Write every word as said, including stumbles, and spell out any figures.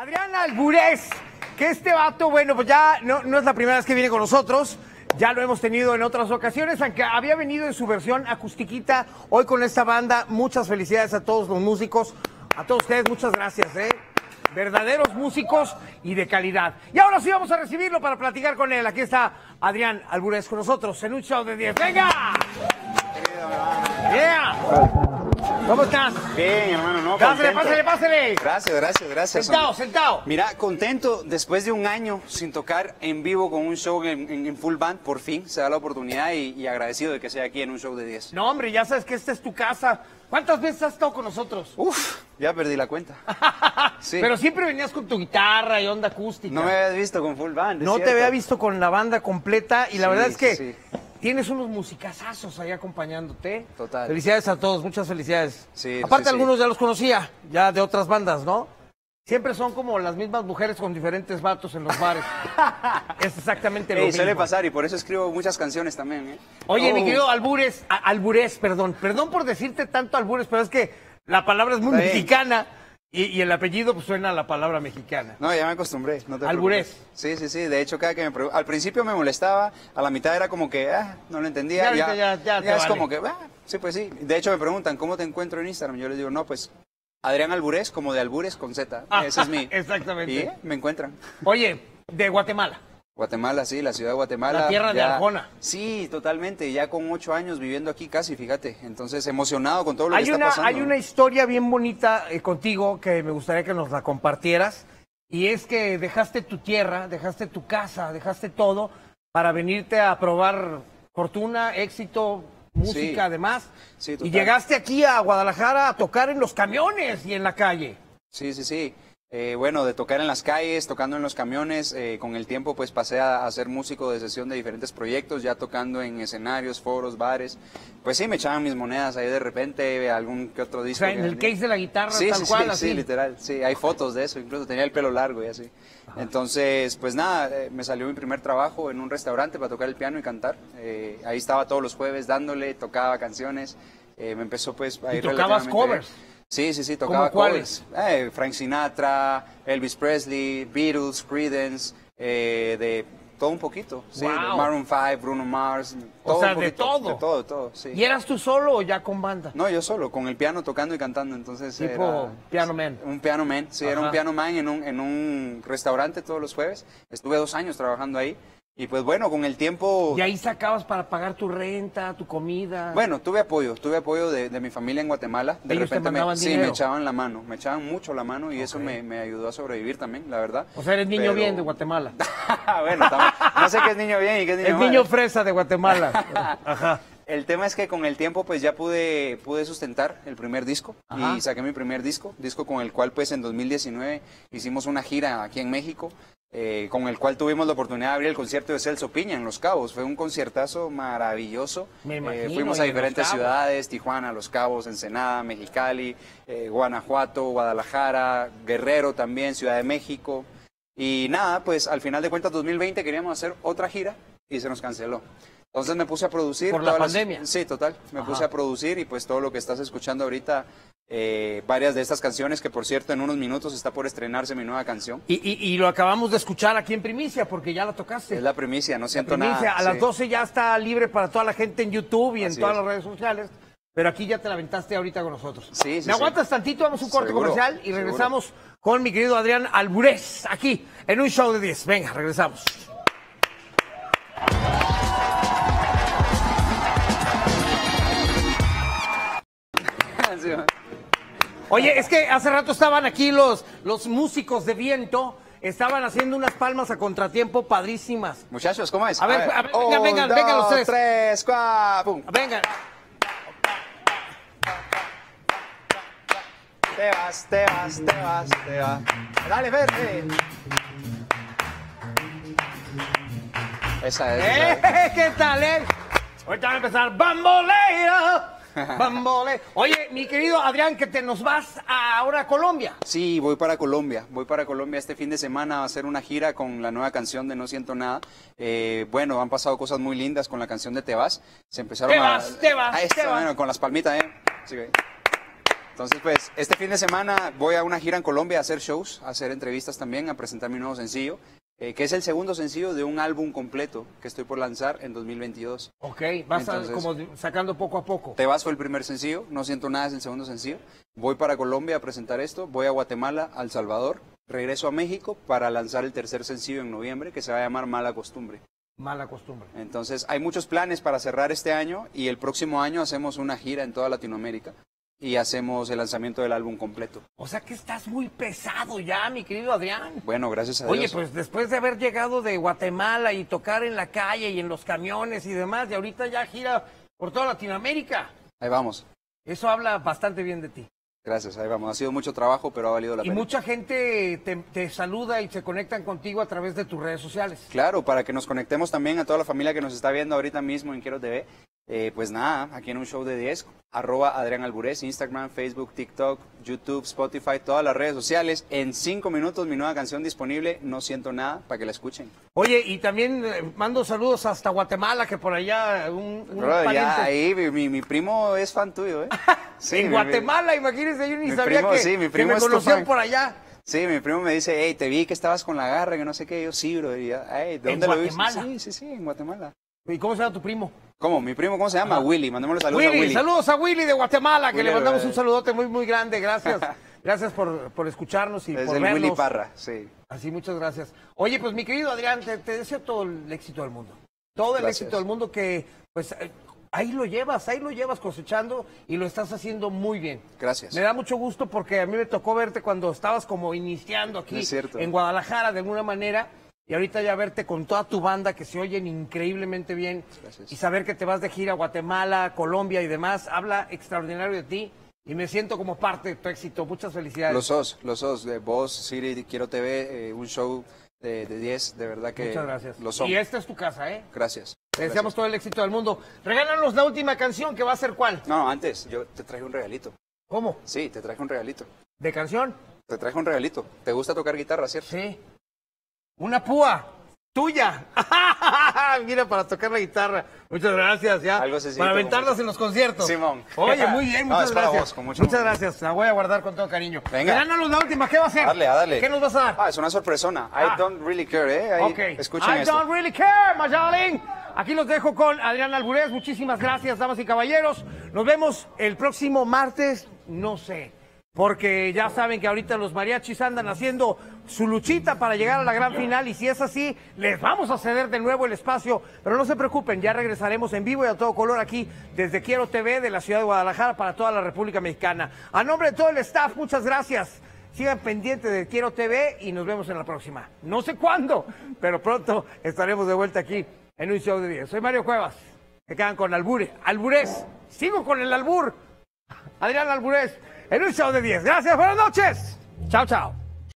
Adrián Albures, que este vato, bueno, pues ya no, no es la primera vez que viene con nosotros, ya lo hemos tenido en otras ocasiones, aunque había venido en su versión acustiquita, hoy con esta banda. Muchas felicidades a todos los músicos, a todos ustedes, muchas gracias, ¿eh? Verdaderos músicos y de calidad. Y ahora sí vamos a recibirlo para platicar con él. Aquí está Adrián Albures con nosotros en un show de diez. ¡Venga! ¡Yeah! ¿Cómo estás? Bien, hermano, no, Pásale, contento. pásale, pásale. Gracias, gracias, gracias. Sentado, sentado. Mira, contento después de un año sin tocar en vivo con un show en, en- en full band, por fin se da la oportunidad y, y agradecido de que sea aquí en un show de diez. No, hombre, ya sabes que esta es tu casa. ¿Cuántas veces has estado con nosotros? Uf, ya perdí la cuenta. Sí. Pero siempre venías con tu guitarra y onda acústica. No me habías visto con full band, es No te cierto. había visto con la banda completa y la Sí, verdad es que sí, sí. tienes unos musicazazos ahí acompañándote. Total. Felicidades a todos, muchas felicidades. Sí, Aparte sí, sí. algunos ya los conocía, ya de otras bandas, ¿no? Siempre son como las mismas mujeres con diferentes vatos en los bares. Es exactamente lo Ey, mismo. suele pasar y por eso escribo muchas canciones también, ¿eh? Oye, Oh. mi querido Albures, a- Albures, perdón, perdón por decirte tanto Albures, pero es que la palabra es muy Está bien. mexicana y, y el apellido pues suena a la palabra mexicana. No, ya me acostumbré. No te Albures. preocupes. Sí, sí, sí. De hecho, cada que me preguntan... Al principio me molestaba, a la mitad era como que, ah, no lo entendía. Ya ahorita ya- ya te es vale. como que, ah, sí, pues sí. De hecho, me preguntan, ¿cómo te encuentro en Instagram? Yo les digo, no, pues, Adrián Albures, como de Albures con Z. Ah, Ese es mi... exactamente. Y eh, me encuentran. Oye, de Guatemala. Guatemala, sí, la ciudad de Guatemala. La tierra de ya- Arjona. Sí, totalmente. Ya con ocho años viviendo aquí casi, fíjate. Entonces, emocionado con todo lo Hay que está una, pasando. hay una historia bien bonita eh, contigo que me gustaría que nos la compartieras. Y es que dejaste tu tierra, dejaste tu casa, dejaste todo para venirte a probar fortuna, éxito, música, Sí. además. Sí, y total. llegaste aquí a Guadalajara a tocar en los camiones y en la calle. Sí, sí, sí. Eh, bueno, de tocar en las calles, tocando en los camiones, eh, con el tiempo pues pasé a, a ser músico de sesión de diferentes proyectos, ya tocando en escenarios, foros, bares. Pues sí, me echaban mis monedas ahí de repente, algún que otro O disco. sea, en que el vendía. case de la guitarra, Sí, tal sí, cual, sí, así. sí, literal, sí, hay fotos de eso, incluso tenía el pelo largo y así. Entonces, pues nada, eh, me salió mi primer trabajo en un restaurante para tocar el piano y cantar. Eh, ahí estaba todos los jueves dándole, tocaba canciones, eh, me empezó pues a ¿Y ir tocabas relativamente covers? bien. Sí, sí, sí, tocaba cuáles? covers. Eh, Frank Sinatra, Elvis Presley, Beatles, Creedence, eh, de todo un poquito. Sí, de Wow. Maroon cinco, Bruno Mars. O todo sea, un de poquito, todo. De todo, todo, sí. ¿Y eras tú solo o ya con banda? No, yo solo, con el piano tocando y cantando, entonces Tipo era- piano man. Un piano man, sí, era Ajá. un piano man en un, en un restaurante todos los jueves. Estuve dos años trabajando ahí y pues bueno, con el tiempo... Y ahí sacabas para pagar tu renta, tu comida. Bueno, tuve apoyo, tuve apoyo de, de mi familia en Guatemala. De Ellos te repente me, mandaban sí, dinero. me echaban la mano, me echaban mucho la mano y eso Ok. me, me ayudó a sobrevivir también, la verdad. O sea, eres niño Pero- bien de Guatemala. bueno, también, no sé qué es niño bien y qué es niño Es mal. niño fresa de Guatemala. Ajá. El tema es que con el tiempo pues ya pude, pude sustentar el primer disco Ajá. y saqué mi primer disco, disco con el cual pues en dos mil diecinueve hicimos una gira aquí en México, eh, con el cual tuvimos la oportunidad de abrir el concierto de Celso Piña en Los Cabos. Fue un conciertazo maravilloso. Me Eh, imagino, fuimos y a en Los diferentes Cabos. ciudades, Tijuana, Los Cabos, Ensenada, Mexicali, eh, Guanajuato, Guadalajara, Guerrero también, Ciudad de México. Y nada, pues al final de cuentas dos mil veinte queríamos hacer otra gira y se nos canceló. Entonces me puse a producir. ¿Por la todas las- pandemia? Sí, total. Me Ajá. puse a producir y pues todo lo que estás escuchando ahorita, eh, varias de estas canciones, que por cierto en unos minutos está por estrenarse mi nueva canción. Y, y- y lo acabamos de escuchar aquí en Primicia, porque ya la tocaste. Es la primicia, no La siento Primicia, nada. a las sí. doce ya está libre para toda la gente en YouTube y en Así todas es. las redes sociales. Pero aquí ya te la aventaste ahorita con nosotros. Sí, sí, ¿Me sí. aguantas tantito? Vamos a un corte Seguro, comercial y seguro. regresamos con mi querido Adrián Albures, aquí en un show de diez. Venga, regresamos. Sí, man. Oye, es que hace rato estaban aquí los, los músicos de viento, estaban haciendo unas palmas a contratiempo padrísimas. Muchachos, ¿cómo es? A ver, a ver, vengan, Un, vengan, vengan los dos, tres. tres, cuatro, pum. Venga. Te vas, te vas, te vas, te vas. Dale, verde. Esa es. ¡Eh! ¿Qué tal, eh? Ahorita va a empezar Bamboleo. Bambole. Oye, mi querido Adrián, que te nos vas a- ahora a Colombia. Sí, voy para Colombia. Voy para Colombia este fin de semana a hacer una gira con la nueva canción de No Siento Nada. Eh, bueno, han pasado cosas muy lindas con la canción de Te Vas. Se empezaron Te a... vas, te vas, Ahí está, te vas. bueno, con las palmitas, ¿eh? Sí, güey. Entonces, pues, este fin de semana voy a una gira en Colombia a hacer shows, a hacer entrevistas también, a presentar mi nuevo sencillo, eh, que es el segundo sencillo de un álbum completo que estoy por lanzar en dos mil veintidós. Ok, vas Entonces, a, como sacando poco a poco. Te Vas fue el primer sencillo, No Siento Nada es el segundo sencillo. Voy para Colombia a presentar esto, voy a Guatemala, a El Salvador, regreso a México para lanzar el tercer sencillo en noviembre que se va a llamar Mala Costumbre. Mala costumbre. Entonces hay muchos planes para cerrar este año y el próximo año hacemos una gira en toda Latinoamérica y hacemos el lanzamiento del álbum completo. O sea que estás muy pesado ya, mi querido Adrián. Bueno, gracias a Oye, Dios. pues después de haber llegado de Guatemala y tocar en la calle y en los camiones y demás, y ahorita ya gira por toda Latinoamérica. Ahí vamos. Eso habla bastante bien de ti. Gracias, ahí vamos. Ha sido mucho trabajo, pero ha valido la Y pena. mucha gente te, te saluda y se conectan contigo a través de tus redes sociales. Claro, para que nos conectemos también a toda la familia que nos está viendo ahorita mismo en Quiero T V. Eh, pues nada, aquí en un show de diez, arroba Adrián Alburez, Instagram, Facebook, TikTok, YouTube, Spotify, todas las redes sociales. En cinco minutos mi nueva canción disponible, No Siento Nada, para que la escuchen. Oye, y también eh, mando saludos hasta Guatemala, que por allá un, un Bro, ya pariente- ahí mi, mi, mi primo es fan tuyo, ¿eh? Sí, en mi- Guatemala, imagínense, yo ni mi sabía primo, que, sí, mi que primo me es tu conocían fan. por allá. Sí, mi primo me dice, hey, te vi que estabas con la garra, que no sé qué. Yo, sí, bro. Y, hey, ¿de ¿En dónde lo viste? Guatemala? Sí, sí, sí, en Guatemala. ¿Y cómo se llama tu primo? ¿Cómo? ¿Mi primo cómo se llama? Ah. Willy. Mandémosle saludos Willy, a Willy. saludos a Willy de Guatemala, que Willy, le mandamos bro. un saludote muy, muy grande. Gracias. Gracias por, por escucharnos y Es por el vernos. Willy Parra, sí. Así, muchas gracias. Oye, pues mi querido Adrián, te, te deseo todo el éxito del mundo. Todo el Gracias. éxito del mundo que, pues, eh, ahí lo llevas, ahí lo llevas cosechando y lo estás haciendo muy bien. Gracias. Me da mucho gusto porque a mí me tocó verte cuando estabas como iniciando aquí Es cierto. en Guadalajara de alguna manera y ahorita ya verte con toda tu banda que se oyen increíblemente bien. Gracias. Y saber que te vas de gira a Guatemala, Colombia y demás, habla extraordinario de ti y me siento como parte de tu éxito. Muchas felicidades. Los sos, los sos. De Voz, City, Quiero T V, eh, un show de de diez, de verdad que Muchas gracias. lo son. Y esta es tu casa, ¿eh? Gracias. Te deseamos Gracias. todo el éxito del mundo. Regálanos la última canción, que va a ser ¿cuál? No, antes, yo te traje un regalito. ¿Cómo? Sí, te traje un regalito. ¿De canción? Te traje un regalito. ¿Te gusta tocar guitarra, cierto? Sí. Una púa. Tuya. Mira, para tocar la guitarra. Muchas gracias, ya. Algo sencillito, para aventarlas como- en los conciertos. Simón. Oye, muy bien, No, muchas es para gracias. vos, con mucho muchas amor. gracias. La voy a guardar con todo cariño. Venga. Regálanos la última, ¿qué va a ser? Dale, a darle. ¿Qué nos vas a dar? Ah, es una sorpresona. Ah. I don't really care, ¿eh? Ahí, Ok. escuchen I esto. don't really care, my darling. Aquí los dejo con Adrián Alburez. Muchísimas gracias, damas y caballeros. Nos vemos el próximo martes, no sé. Porque ya saben que ahorita los mariachis andan haciendo su luchita para llegar a la gran final y si es así, les vamos a ceder de nuevo el espacio. Pero no se preocupen, ya regresaremos en vivo y a todo color aquí desde Quiero T V de la ciudad de Guadalajara para toda la República Mexicana. A nombre de todo el staff, muchas gracias. Sigan pendientes de Quiero T V y nos vemos en la próxima. No sé cuándo, pero pronto estaremos de vuelta aquí en un show de diez. Soy Mario Cuevas. Se quedan con Albure. Alburez. Sigo con el albur. Adrián Alburez en un show de diez. Gracias, buenas noches. Chao, chao.